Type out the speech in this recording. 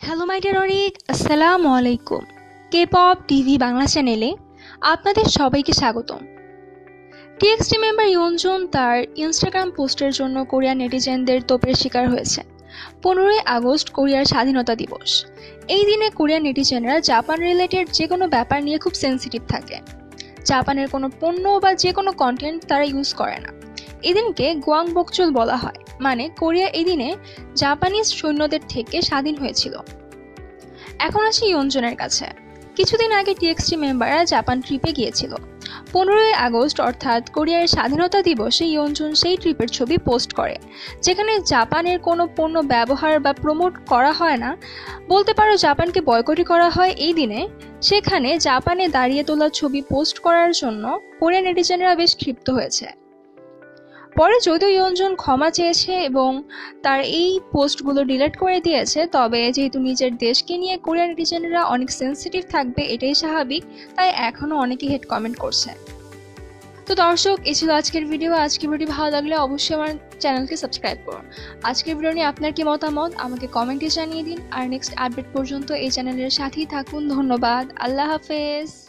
Hello my dear অনেক আসসালামু আলাইকুম। কে-পপ টিভি বাংলা চ্যানেলে আপনাদের সবাইকে স্বাগতম। টিএক্সটি মেম্বার ইয়ঞ্জুন তার ইনস্টাগ্রাম পোস্টের জন্য কোরিয়ান নেটিজেনদের তোপের শিকার হয়েছে। 15ই আগস্ট কোরিয়ার স্বাধীনতা দিবস। এই দিনে কোরিয়ান নেটিজেনরা জাপান রিলেটেড যে কোনো ব্যাপার নিয়ে খুব সেন্সিটিভ থাকে। জাপানের কোনো পণ্য বা যে কোনো কন্টেন্ট তারা ইউজ করে না। এদিনকে গোয়াংবকচুল বলা হয়, মানে কোরিয়া এই দিনে জাপানিজ সৈন্যদের থেকে স্বাধীন হয়েছিল। এখন আসি ইয়ঞ্জনের কাছে। কিছুদিন আগে টিএক্সটি মেম্বাররা জাপান ট্রিপে গিয়েছিল। 15ই আগস্ট অর্থাৎ কোরিয়ার স্বাধীনতা দিবসে ইয়ঞ্জুন সেই ট্রিপের ছবি পোস্ট করে, যেখানে জাপানের কোনো পণ্য ব্যবহার বা প্রমোট করা হয় না, বলতে পারো জাপানকে বয়কটই করা হয় এই দিনে। সেখানে জাপানে দাঁড়িয়ে তোলা ছবি পোস্ট করার জন্য কোরিয়ান নেটিজেনরা বেশ ক্ষিপ্ত হয়েছে। পরে যদিও ইয়ঞ্জুন ক্ষমা চেয়েছে এবং তার এই পোস্টগুলো ডিলিট করে দিয়েছে, তবে যেহেতু নিজের দেশকে নিয়ে কোরিয়ান নেটিজেনরা অনেক সেন্সিটিভ থাকবে এটাই স্বাভাবিক, তাই এখনও অনেকে হেট কমেন্ট করছে। তো দর্শক, এই ছিল আজকের ভিডিও। আজকের ভিডিও ভালো লাগলে অবশ্যই আমার চ্যানেলকে সাবস্ক্রাইব করুন। আজকের ভিডিও নিয়ে আপনার কি মতামত আমাকে কমেন্টে জানিয়ে দিন। আর নেক্সট আপডেট পর্যন্ত এই চ্যানেলের সাথেই থাকুন। ধন্যবাদ। আল্লাহ হাফেজ।